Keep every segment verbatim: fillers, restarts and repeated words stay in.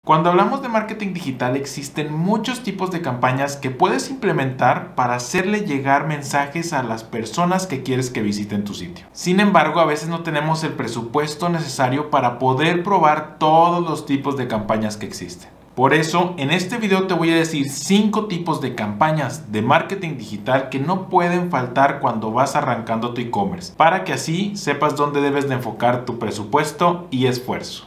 Cuando hablamos de marketing digital existen muchos tipos de campañas que puedes implementar para hacerle llegar mensajes a las personas que quieres que visiten tu sitio. Sin embargo, a veces no tenemos el presupuesto necesario para poder probar todos los tipos de campañas que existen. Por eso, en este video te voy a decir cinco tipos de campañas de marketing digital que no pueden faltar cuando vas arrancando tu e-commerce, para que así sepas dónde debes de enfocar tu presupuesto y esfuerzo.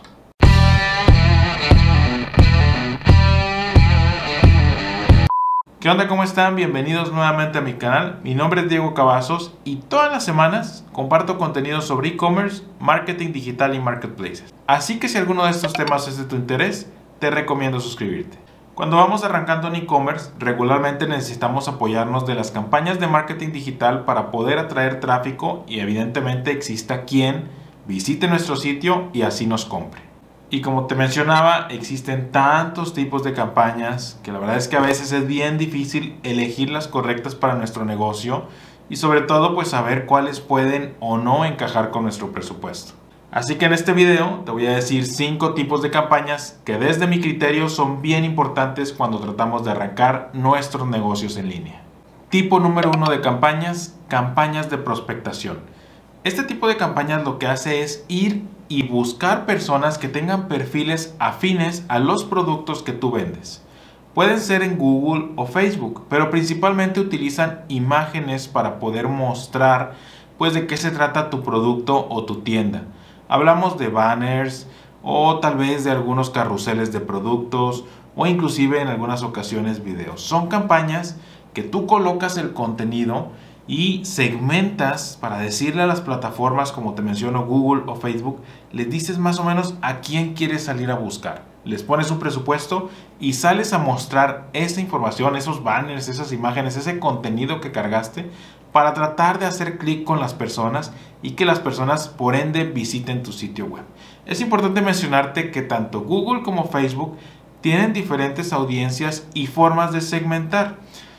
¿Qué onda? ¿Cómo están? Bienvenidos nuevamente a mi canal. Mi nombre es Diego Cavazos y todas las semanas comparto contenido sobre e-commerce, marketing digital y marketplaces. Así que si alguno de estos temas es de tu interés, te recomiendo suscribirte. Cuando vamos arrancando en e-commerce, regularmente necesitamos apoyarnos de las campañas de marketing digital para poder atraer tráfico y evidentemente exista quien visite nuestro sitio y así nos compre. Y como te mencionaba, existen tantos tipos de campañas que la verdad es que a veces es bien difícil elegir las correctas para nuestro negocio y sobre todo pues saber cuáles pueden o no encajar con nuestro presupuesto. Así que en este video te voy a decir cinco tipos de campañas que desde mi criterio son bien importantes cuando tratamos de arrancar nuestros negocios en línea. Tipo número uno de campañas, campañas de prospectación. Este tipo de campañas lo que hace es ir y buscar personas que tengan perfiles afines a los productos que tú vendes. Pueden ser en Google o Facebook, pero principalmente utilizan imágenes para poder mostrar pues de qué se trata tu producto o tu tienda. Hablamos de banners o tal vez de algunos carruseles de productos o inclusive en algunas ocasiones videos. Son campañas que tú colocas el contenido y segmentas para decirle a las plataformas como te menciono Google o Facebook, les dices más o menos a quién quieres salir a buscar. Les pones un presupuesto y sales a mostrar esa información, esos banners, esas imágenes, ese contenido que cargaste para tratar de hacer clic con las personas y que las personas por ende visiten tu sitio web. Es importante mencionarte que tanto Google como Facebook tienen diferentes audiencias y formas de segmentar.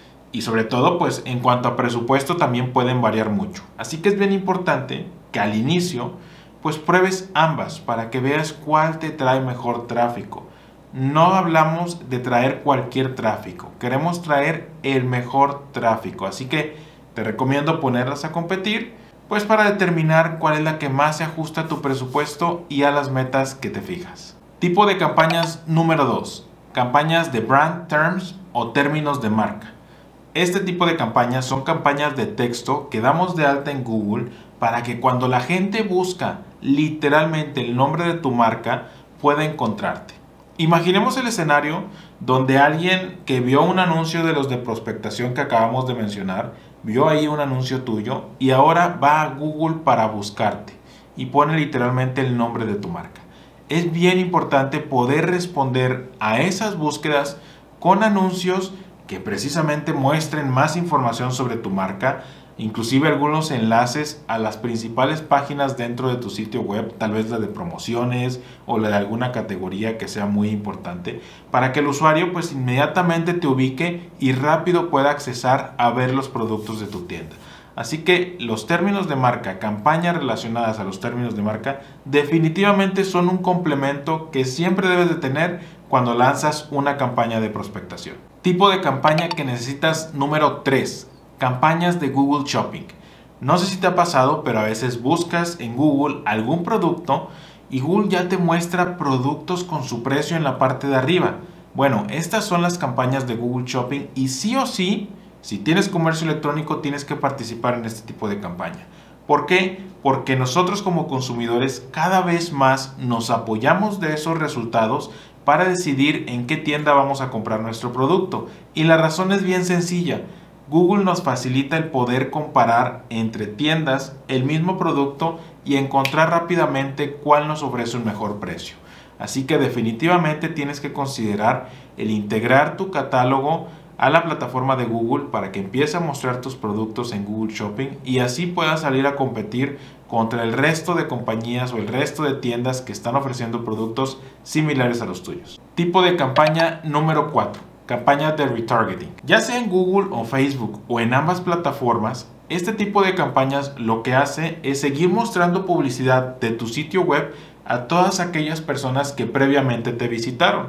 Y sobre todo, pues en cuanto a presupuesto también pueden variar mucho. Así que es bien importante que al inicio, pues pruebes ambas para que veas cuál te trae mejor tráfico. No hablamos de traer cualquier tráfico, queremos traer el mejor tráfico. Así que te recomiendo ponerlas a competir, pues para determinar cuál es la que más se ajusta a tu presupuesto y a las metas que te fijas. Tipo de campañas número dos, campañas de brand terms o términos de marca. Este tipo de campañas son campañas de texto que damos de alta en Google para que cuando la gente busca literalmente el nombre de tu marca pueda encontrarte. Imaginemos el escenario donde alguien que vio un anuncio de los de prospectación que acabamos de mencionar, vio ahí un anuncio tuyo y ahora va a Google para buscarte y pone literalmente el nombre de tu marca. Es bien importante poder responder a esas búsquedas con anuncios que precisamente muestren más información sobre tu marca, inclusive algunos enlaces a las principales páginas dentro de tu sitio web, tal vez la de promociones o la de alguna categoría que sea muy importante, para que el usuario pues inmediatamente te ubique y rápido pueda accesar a ver los productos de tu tienda. Así que los términos de marca, campañas relacionadas a los términos de marca, definitivamente son un complemento que siempre debes de tener cuando lanzas una campaña de prospectación. Tipo de campaña que necesitas número tres, campañas de Google Shopping. No sé si te ha pasado, pero a veces buscas en Google algún producto y Google ya te muestra productos con su precio en la parte de arriba. Bueno, estas son las campañas de Google Shopping y sí o sí, si tienes comercio electrónico, tienes que participar en este tipo de campaña. ¿Por qué? Porque nosotros como consumidores cada vez más nos apoyamos de esos resultados para decidir en qué tienda vamos a comprar nuestro producto. Y la razón es bien sencilla. Google nos facilita el poder comparar entre tiendas el mismo producto y encontrar rápidamente cuál nos ofrece un mejor precio. Así que definitivamente tienes que considerar el integrar tu catálogo a la plataforma de Google para que empiece a mostrar tus productos en Google Shopping y así puedas salir a competir contra el resto de compañías o el resto de tiendas que están ofreciendo productos similares a los tuyos. Tipo de campaña número cuatro, campañas de retargeting. Ya sea en Google o Facebook o en ambas plataformas, este tipo de campañas lo que hace es seguir mostrando publicidad de tu sitio web a todas aquellas personas que previamente te visitaron.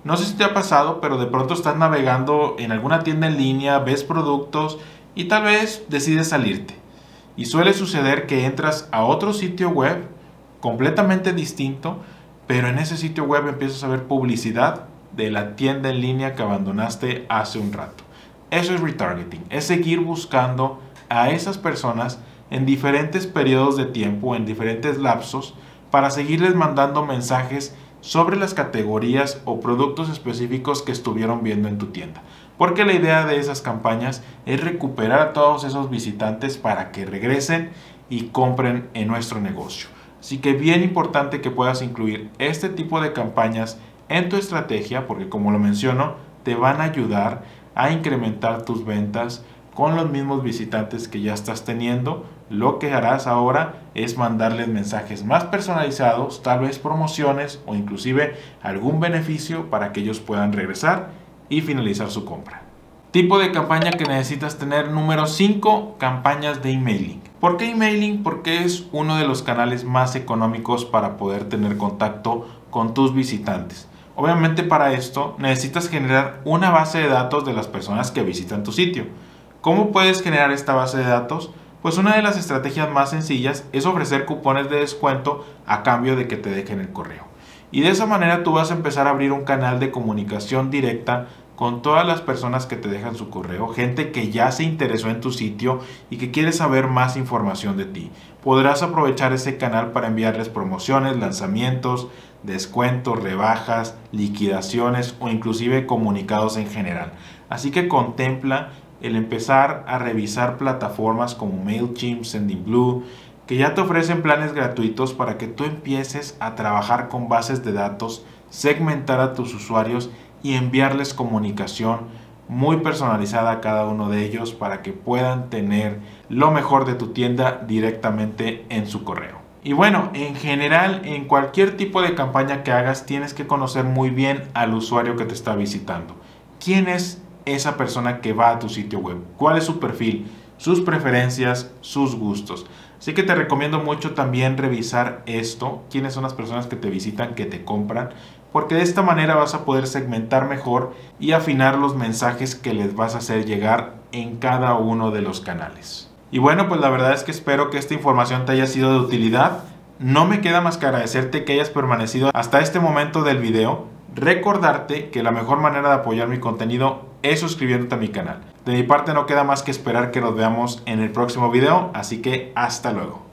No sé si te ha pasado, pero de pronto estás navegando en alguna tienda en línea, ves productos y tal vez decides salirte. Y suele suceder que entras a otro sitio web completamente distinto, pero en ese sitio web empiezas a ver publicidad de la tienda en línea que abandonaste hace un rato. Eso es retargeting, es seguir buscando a esas personas en diferentes periodos de tiempo, en diferentes lapsos, para seguirles mandando mensajes sobre las categorías o productos específicos que estuvieron viendo en tu tienda. Porque la idea de esas campañas es recuperar a todos esos visitantes para que regresen y compren en nuestro negocio. Así que bien importante que puedas incluir este tipo de campañas en tu estrategia, porque como lo menciono, te van a ayudar a incrementar tus ventas con los mismos visitantes que ya estás teniendo. Lo que harás ahora es mandarles mensajes más personalizados, tal vez promociones o inclusive algún beneficio para que ellos puedan regresar y finalizar su compra. Tipo de campaña que necesitas tener: número cinco, campañas de emailing. ¿Por qué emailing? Porque es uno de los canales más económicos para poder tener contacto con tus visitantes. Obviamente para esto necesitas generar una base de datos de las personas que visitan tu sitio. ¿Cómo puedes generar esta base de datos? Pues una de las estrategias más sencillas es ofrecer cupones de descuento a cambio de que te dejen el correo. Y de esa manera tú vas a empezar a abrir un canal de comunicación directa con todas las personas que te dejan su correo, gente que ya se interesó en tu sitio y que quiere saber más información de ti. Podrás aprovechar ese canal para enviarles promociones, lanzamientos, descuentos, rebajas, liquidaciones o inclusive comunicados en general. Así que contempla el empezar a revisar plataformas como MailChimp, Sendinblue, que ya te ofrecen planes gratuitos para que tú empieces a trabajar con bases de datos, segmentar a tus usuarios y enviarles comunicación muy personalizada a cada uno de ellos para que puedan tener lo mejor de tu tienda directamente en su correo. Y bueno, en general, en cualquier tipo de campaña que hagas, tienes que conocer muy bien al usuario que te está visitando. ¿Quién es esa persona que va a tu sitio web? ¿Cuál es su perfil, sus preferencias, sus gustos? Así que te recomiendo mucho también revisar esto, quiénes son las personas que te visitan, que te compran, porque de esta manera vas a poder segmentar mejor y afinar los mensajes que les vas a hacer llegar en cada uno de los canales. Y bueno, pues la verdad es que espero que esta información te haya sido de utilidad. No me queda más que agradecerte que hayas permanecido hasta este momento del video. Recordarte que la mejor manera de apoyar mi contenido es suscribiéndote a mi canal. De mi parte no queda más que esperar que nos veamos en el próximo video, así que hasta luego.